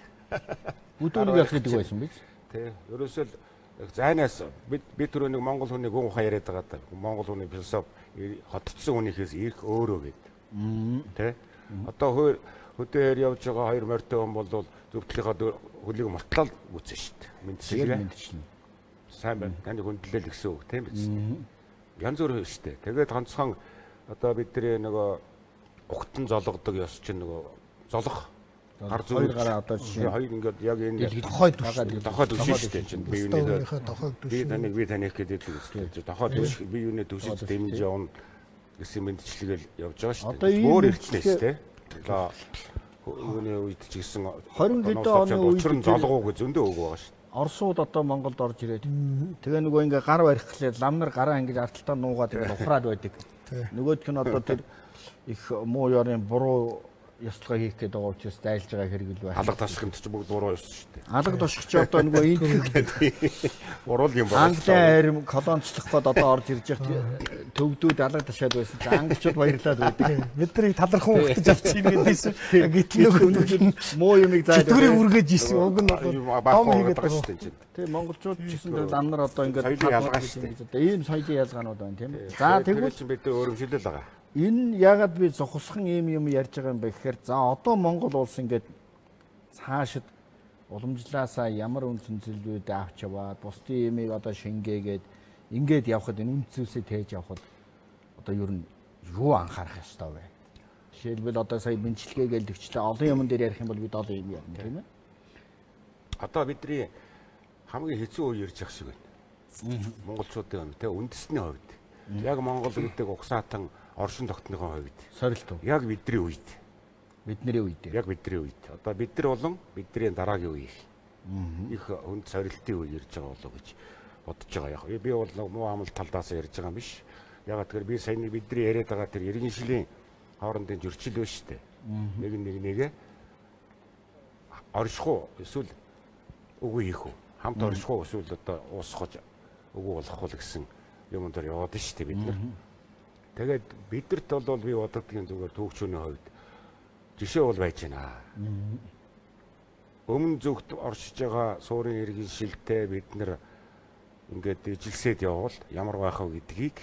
Бүдүүлэг яах гэдэг байсан биз? Тий. Ерөөсөө л зайнаас бид бид түрүү нэг монгол хүний гүн ухаан яриад байгаа даа. Монгол хүний философи хотцсон хүнийхээс их өөрөө гэдэг. Тий. Одоо хөө хөдөө явж байгаа хоёр морьтой хүн бол зөвдлийнхаа хөлийг мотлол үүсэн шүү дээ. Мэдчихээ. Мэдчихнэ. Сайн байна. Таны хүндлэл гэсэн үг тийм биз? Янз бүр шүү дээ. Тэгээд ганцхан одоо бидний нөгөө угтан зологдог ёс чинь нөгөө золох гар хоёр гараа одоо жишээ хоёр ингээд яг энэ тохой түшээ тохой түшээ шүү дээ чинь би юуны тохой түшээ би таныг би таних гэдэг үү тохой түшээ би юуны түшээ дэмж явна гэсэн мэдчилгээл явж байгаа шүү дээ. Өөр ирчлээс те. Одоо юуны үед ч гэсэн хорин хэдэн оны үед золгоо гэж зөндөө өг байгаа шүү. Орсууд одоо Монголд орж ирээд тэгээ нөгөө ингээ гар барихлаа лам нар гараа ингээ арталтаа нуугаад ингээ ухраад байдаг. Нөгөөх нь одоо тэр их муу ёрын буруу ёслогоо хийх гэдэг байгаа учраас дайлж байгаа хэрэг л байна. Алга ташхимт ч бүгд буруу байсан шүү дээ. Алга ташх ч одоо нөгөө энэ буруу юм байна. Английн харим колонцлох гээд одоо орж ирж байгаа төвдүүд алга ташаад байсан. За англичууд баярлаад байдаг. Бидний талархан ухтаж авчих юм гэдээсэн. Гэтэл нөгөө муу юмыг зааж зүрийг үргэж исэн. Уг нь бол том хийгээд байгаа шүү дээ. Тэгээ монголчууд ч гэсэн ам нар одоо ингээд соёлын ялгаа шүү дээ. Ийм соёлын ялгаанууд байна тийм ээ. За тэгвэл чинь бид өөрөмжлөл байгаа. Энэ ягаад би зохисхан ийм юм ярьж байгаа юм бэ гэхээр за одоо Монгол улс ингээд цаашид уламжлаасаа ямар үндсэн зүйлүүд авч яваад бусдын имийг одоо шингээгээд ингээд явхад энэ үнд зүйлсээ тээж явхад одоо ер нь юу анхаарах ёстой вэ? Жишээлбэл одоо сая бэнчилгээ гэлдэгчлээ олон юм дээр ярих юм бол бид олон юм ярина тийм ээ. Одоо бидний хамгийн хэцүү үе ярьж байгаа шиг байна. Монголчуудын тэ үндэсний хувьд. Яг Монгол гэдэг угсаатан оршин тогтнохын хувьд сорилт уу? Яг бидний үед. Бидний үед. Яг бидний үед. Одоо бид нар болон бидний дараагийн үе. Их хүнд сорилтын үе ярьж байгаа болов гэж бодож байгаа. Яг би бол муу амлалт талдаас ярьж байгаа юм биш. Яг тэгэхээр би саяны бидний яриад байгаа тэр иргэншлийн хоорондын зөрчил байна шүү дээ. Нэг нэг нэгэ орших уу эсвэл үгүй хийх үү? Хамт орших уу эсвэл одоо уусгаж үгүй болох уу гэсэн юм дээр яваад шүү дээ бид нар. Тэгээд бидэрт бол би боддгийн зүгээр төвчөөний хувьд жишээ бол байж байна. Өмнө зүгт оршиж байгаа суурин иргэн шилтэй бид нар ингээд ижилсэд явбал ямар байх вэ гэдгийг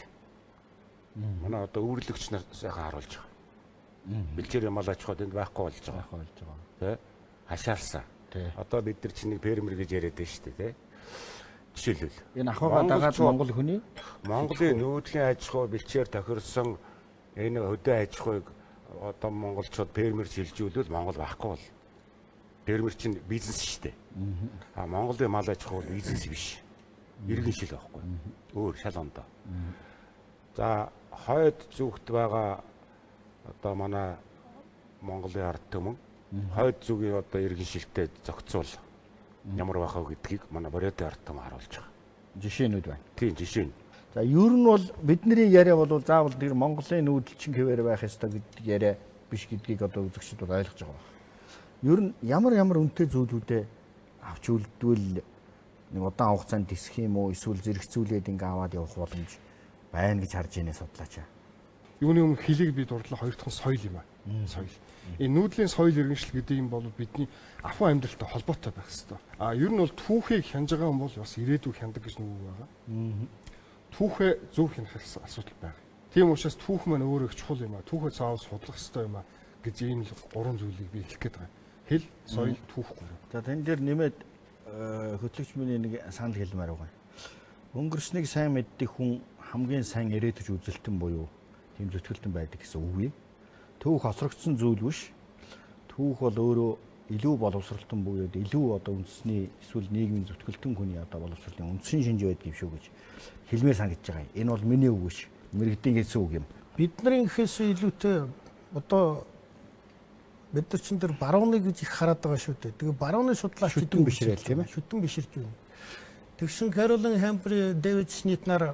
манай одоо өвөрлөгч нар сайхан харуулж байгаа. Бэлчээр мал аж ахуйд энд байхгүй болж байгаа. болж байгаа. Тэ? Хашаалсан. Одоо бид нар чинь нэг фермер гэж яриад байна шүү дээ, тэ? Жишээлбэл энэ ахуйгаа дагаад Монгол хүний Монголын нүүдлийн аж ахуй бэлчээр тохирсон энэ хөдөө аж ахуйг одоо монголчууд фермер шилжүүлвэл Монгол байхгүй бол фермер чинь бизнес шүү дээ. А Монголын мал аж ахуй бизнес биш. Иргэн шил байхгүй. Өөр шал ондоо. За хойд зүгт байгаа одоо манай Монголын ард түмэн хойд зүгийн одоо иргэн шилтэй зохицуул ямар байх вэ гэдгийг манай Бориодын ард түмэн харуулж байгаа. Жишээнүүд байна. Тийм жишээ нь. За ер нь бол бидний яриа бол заавал тэр Монголын нүүдэлчин хэвээр байх ёстой гэдэг яриа биш гэдгийг одоо үзэгчид бол ойлгож байгаа. Ер нь ямар ямар үнэтэй зүйлүүдээ авч үлдвэл нэг удаан хугацаанд тисэх юм уу эсвэл зэрэгцүүлээд ингээ аваад явах боломж байна гэж харж ийнэ судлаачаа. Юуны өмнө хөлийг би дурдлаа хоёр дахь нь соёл юм аа. Соёл. Энэ нүүдлийн соёл иргэншил гэдэг юм бол бидний ахуй амьдралтай холбоотой байх хэрэгтэй. А ер нь бол түүхийг хянаж байгаа юм бол бас ирээдүйг хяндаг гэж нүг байгаа. Түүхээ зөв хянах асуудал байна. Тийм учраас түүх маань өөрөө их чухал юм аа. Түүхээ заавал судлах хэрэгтэй юм аа гэж ийм л гурван зүйлийг би хэлэх гээд байгаа. Хэл, соёл, түүх гурав. За тэн дээр нэмээд хөтлөгч миний нэг санал хэлмээр байгаа. Өнгөрсныг сайн мэддэг хүн хамгийн сайн ирээдүйч үзэлтэн буюу тийм зүтгэлтэн байдаг гэсэн үг юм. Түүх осрогдсон зүйл биш. Түүх бол өөрөө илүү боловсралтан буюу илүү одоо үндэсний эсвэл нийгмийн зүтгэлтэн хүний одоо боловсролын үндсэн шинж байдаг юм шүү гэж хэлмээр санагдаж байгаа. Энэ бол миний үг биш. Мэргэдийн хэлсэн үг юм. Бидний гэхээс илүүтэй одоо бид нар чинь тэр барууны гэж их хараад байгаа шүү дээ. Тэгээ барууны судлаач шүтэн бишрээл тийм ээ. Шүтэн биширч байна. Тэгсэн Carolyn Hempel, David Smith нар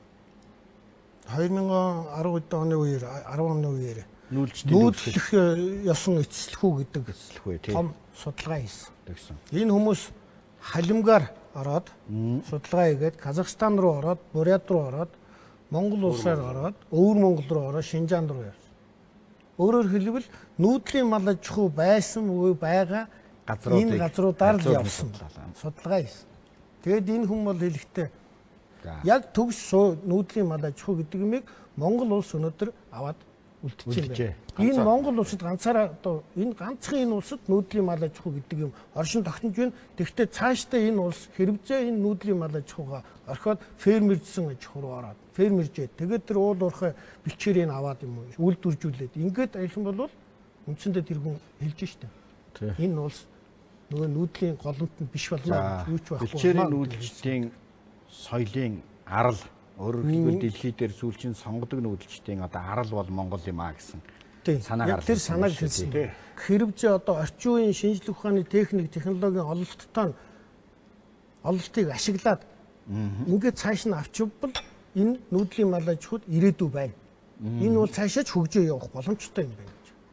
две тысячи десять оны үеэр десять оны үеэр нүүдэллэх ёсон эцэслэхүү гэдэг эцэслэхүү том судалгаа хийсэн. Тэгсэн. Энэ хүмүүс халимгаар ороод судалгаа хийгээд Казахстан руу ороод, Бурят руу ороод, Монгол улсаар ороод, өвөр Монгол руу ороод, Шинжаан руу явсан. Өөрөөр хэлбэл нүүдлийн мал аж ахуй байсан уу байгаа энэ газруудаар л явсан судалгаа хийсэн. Тэгэд энэ хүн бол хэлэхдээ яг төгс нүүдлийн мал аж ахуй гэдэг юмыг Монгол улс өнөөдөр аваад үлдчихэж байна. Энэ Монгол улсад ганцаараа одоо энэ ганцхан энэ улсад нүүдлийн мал аж ахуй гэдэг юм оршин тогтнож байна. Тэгэхдээ цаашдаа энэ улс хэрэгжээ энэ нүүдлийн мал аж ахуйгаа орхиод фермержсэн аж ахуй руу ороод фермержээ. Тэгээд тэр уул уурхай бэлчээрийг аваад юм уу үйлдвэржүүлээд ингээд аялах юм бол үндсэндээ тэр хүн хэлж штэ. Энэ улс нөгөө нүүдлийн голомтод биш болно юу ч байхгүй. Бэлчээрийн нүүдэлчдийн соёлын арал өөрөөр хэлбэл дэлхий дээр сүүлчийн сонгодог нүүдэлчдийн одоо арал бол Монгол юм а гэсэн санаа гаргасан. Тэр санааг хэлсэн. Хэрэгжээ одоо орчин үеийн шинжлэх ухааны техник, технологийн ололттой ололтыг ашиглаад ингээд цааш нь авчвал энэ нүүдлийн мал аж ахуйд ирээдүй байна. Энэ бол цаашаа ч хөгжөө явах боломжтой юм байна гэж.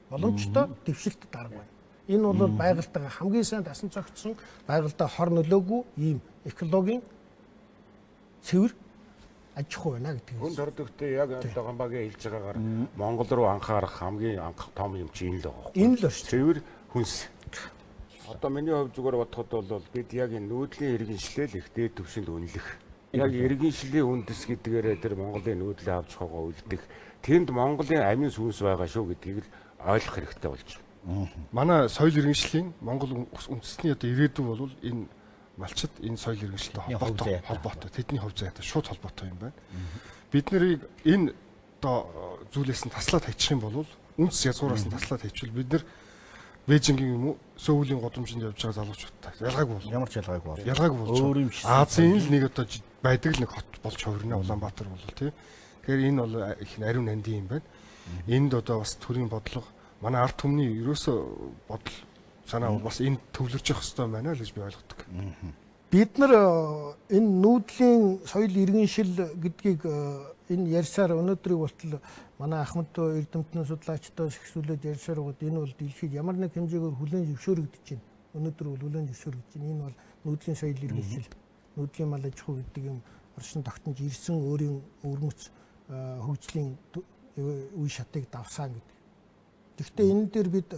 боломжтой дэвшилтэд арга байна. Энэ бол байгальтайгаа хамгийн сайн дасан зохицсон, байгальтай хор нөлөөгүй ийм экологийн цэвэр аж ахуй байна гэдэг. Хүн төрдөгтэй яг Догонбагийн хэлж байгаагаар Монгол руу анхаарах хамгийн анх том юм чи энэ л байгаа. Энэ л шүү. Цэвэр хүнс. Одоо миний хувьд зүгээр бодоход бол бид яг энэ нүүдлийн иргэншлэл их дээд түвшинд үнэлэх. Яг иргэншлийн үндэс гэдгээрээ тэр Монголын нүүдлээ авч байгаа үлдэх. Тэнд Монголын амин сүнс байгаа шүү гэдгийг л ойлгох хэрэгтэй болж байна. Манай соёл иргэншлийн Монгол үндэсний одоо ирээдүй бол энэ малчид энэ соёл иргэншилтэй холбоотой холбоотой тэдний хувь заяатай шууд холбоотой юм байна. Бид нарыг энэ одоо зүйлээс нь таслаад хайчих юм бол үндэс язгуураас нь таслаад хайчвал бид нар Бээжингийн юм уу Сөүлийн годомжинд явж байгаа залуучуудтай ялгаагүй бол ямар ч ялгаагүй бол ялгаагүй болж өөр юм шиг Азийн л нэг одоо байдаг л нэг хот болж хувирна Улаанбаатар бол тийм. Тэгэхээр энэ бол их ариун нандин юм байна. Энд одоо бас төрийн бодлого манай ард түмний ерөөсөө бодол санаа бас энд төвлөрж явах хэрэгтэй байна л гэж би ойлгодог. Бид нар энэ нүүдлийн соёл иргэншил гэдгийг энэ ярьсаар өнөөдрийг болтол манай Ахмад Эрдэмтний судлаачтай сэгсүүлээд ярьсаар байгаад энэ бол дэлхийд ямар нэг хэмжээгээр хүлээн зөвшөөрөгдөж байна. Өнөөдөр бол хүлээн зөвшөөрөгдөж байна. Энэ бол нүүдлийн соёл иргэншил, нүүдлийн мал аж ахуй гэдэг юм оршин тогтнож ирсэн өөрийн өвөрмөц хөгжлийн үе шатыг давсан гэдэг. Гэхдээ энэ дээр бид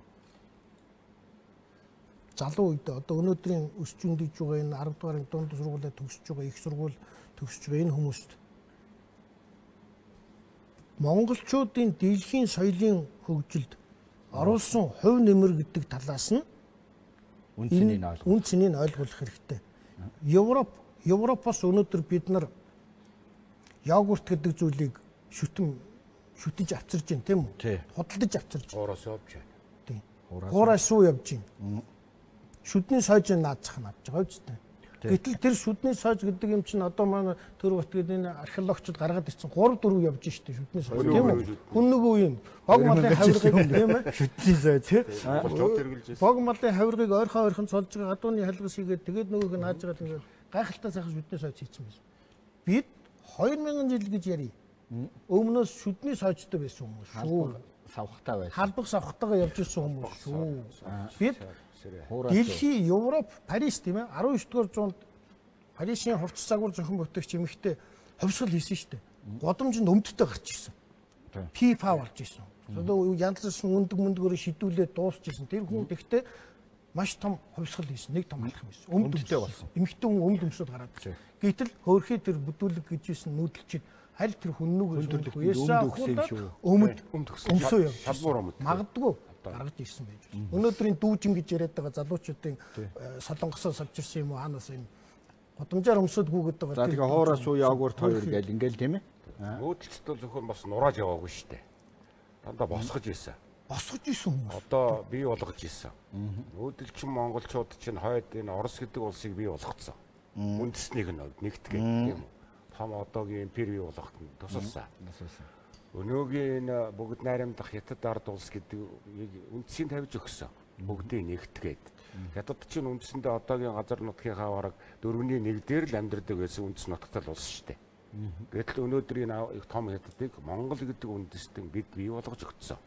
залуу үед одоо өнөөдрийн өсч үндэж байгаа энэ арав дугаар дунд сургуулиа төгсөж байгаа их сургууль төгсөж байгаа энэ хүмүүст монголчуудын дэлхийн соёлын хөгжилд оруулсан хувь нэмэр гэдэг талаас нь үн цэнийг ойлгох. Үн цэнийг ойлгох хэрэгтэй. Европ Европоос өнөөдөр бид нар йогурт гэдэг зүйлийг шүтэн шүтэж авчирж байна тийм үү? Худалдаж авчирж. Хуураас явж байна. Тийм. Хуураас суу явж байна. Шүдний соёж наацах нь авч байгаа үстэй. Гэтэл тэр шүдний соёж гэдэг юм чинь одоо манай Төрөвт гэдэг энэ археологчид гаргаад ирсэн гурав дөрөв явж штэ шүдний соёж тийм үү? Хүн нэг үеийн бог малын хавиргыг тийм ээ шүдний соёж тийм. Бог малын хавиргыг ойрхон ойрхон цолж байгаа гадууны халгас хийгээд тэгээд нөгөөг нь хааж байгаа ингээд гайхалтай сайхан шүдний соёж хийсэн байсан. Бид хоёр мянган жил гэж ярив. Өмнөөс шүдний соёжтой байсан хүмүүс шүү. Савхтай байсан. Халбах савхтайгаа явж ирсэн хүмүүс шүү. Бид Дэлхий, Европ, Парис тийм ээ арав иш дугаар зуунд Парисын хурц загвар зохион бүтээгч эмэгтэй хувьсгал хийсэн шүү дээ. Годомжинд өмдөлтөй гарч ирсэн. FIFA болж ирсэн. Одоо янзлсан үндэг мөндгөөр шидүүлээд дуусч ирсэн. Тэр хүн тэгтээ маш том хувьсгал хийсэн. Нэг том алхам хийсэн. Өмдөлтөй болсон. Эмэгтэй хүн өмд өмсөд гараад ирсэн. Гэтэл хөөрхий тэр бүдүүлэг гэж ирсэн нүүдэлчид аль тэр хүннүг ясаа өмд өмсөө яв. Салбуур өмд. Магадгүй гаргаж ирсэн байж байна. Өнөөдрийн дүүжин гэж яриад байгаа залуучуудын солонгосоос авч ирсэн юм уу хаанаас юм годомжаар өмсөдгүйгээд байгаа. За тэгээ хоороос уу йогурт хоёр гээл ингээл тийм ээ. Нүүдэлчд бол зөвхөн бас нурааж яваагүй шүү дээ. Дандаа босгож ийсэн. Босгож ийсэн хүмүүс. Одоо бий болгож ийсэн. Нүүдэлчин монголчууд чинь хойд энэ Орос гэдэг улсыг бий болгоцсон. Үндэснийг нь нэгтгэе тийм үү. Том одоогийн импери бий болгоход тусалсан. Өнөөгийн энэ бүгд найрамдах хятад ард улс гэдэг үндсийг тавьж өгсөн. Бүгдийг нэгтгээд. Хятад чинь үндсэндээ одоогийн газар нутгийнхаа бараг дөрөвний нэг дээр л амьдардаг байсан үндэс нутагтай улс шүү дээ. Гэтэл өнөөдрийн их том хятадыг Монгол гэдэг үндэстэн бид бий болгож өгсөн.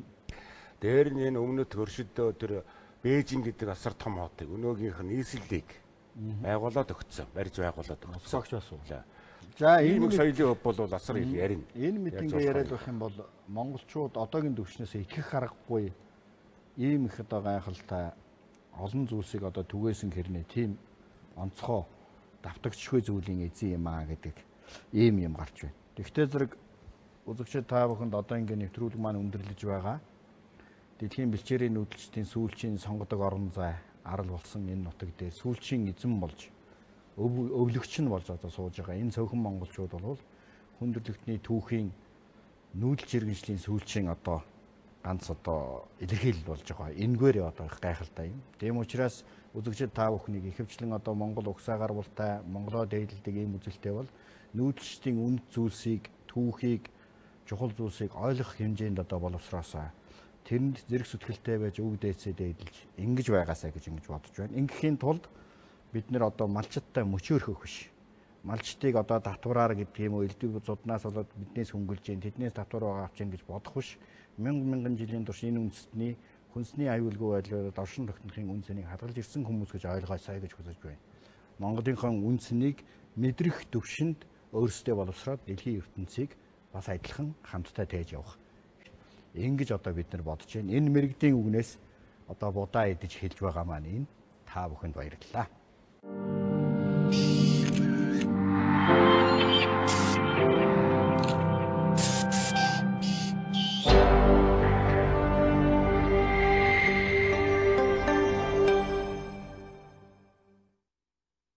Дээр нь энэ өмнөд хөршөдөө тэр Бээжин гэдэг асар том хотыг өнөөгийнх нь нийслэлийг байгуулад өгсөн. Барьж байгуулад өгсөн. Согч басуулаа. За ийм соёлын хөв бол асар их ярина. Энэ мэдээ яриад байх юм бол монголчууд одоогийн төвчнөөс итгэх аргагүй ийм их одоо гайхалтай олон зүйлсийг одоо түгээсэн хэрнээ тийм онцгой давтагдчихгүй зүйлийн эзэн юм аа гэдэг ийм юм гарч байна. Тэгвэл зэрэг үзэгчид та бүхэнд одоо ингэ нэвтрүүлэг маань өндөрлөж байгаа. Дэлхийн бэлчээрийн нүүдэлчдийн сүүлчийн сонгодог орон зай арал болсон энэ нутаг дээр сүүлчийн эзэн болж өвлөгч нь болж одоо сууж байгаа. Энэ цөөхөн монголчууд бол хүндрэлтний түүхийн нүүдэлч иргэншлийн сүүлчийн одоо ганц одоо илэрхийлэл болж байгаа. Энэгээр одоо их гайхалтай юм. Тийм учраас үзэгчид та бүхнийг ихэвчлэн одоо Монгол угсаа гарвалтай, Монголоо дээдэлдэг ийм үзэлтэй бол нүүдэлчдийн үнд зүйлсийг, түүхийг, чухал зүйлсийг ойлгох хэмжээнд одоо боловсроосаа тэрэнд зэрэг сэтгэлтэй байж өв дээцээ дээдэлж ингэж байгаасаа гэж ингэж бодож байна. Ингэхийн тулд бид нэр одоо малчиттай мөчөөрхөх биш. Малчтыг одоо татвараар гэдэг юм уу элдв зуднаас болоод биднээс хөнгөлж जैन тэднээс татвар байгаа авч जैन гэж бодох биш. мянган мянган жилийн турш энэ үндэстний хүнсний аюулгүй байдлаар давшин тогтнохын үнцнийг хадгалж ирсэн хүмүүс гэж ойлгоосай гэж хүсэж байна. Монголынхон үнцнийг мэдрэх төвшөнд өөрсдөө боловсроод дэлхийн ертөнцийг бас адилхан хамтдаа тээж явах. Ингэж одоо бид нар бодож байна. Энэ мэрэгдийн үгнээс одоо будаа идэж хэлж байгаа маань энэ та бүхэнд баярлалаа.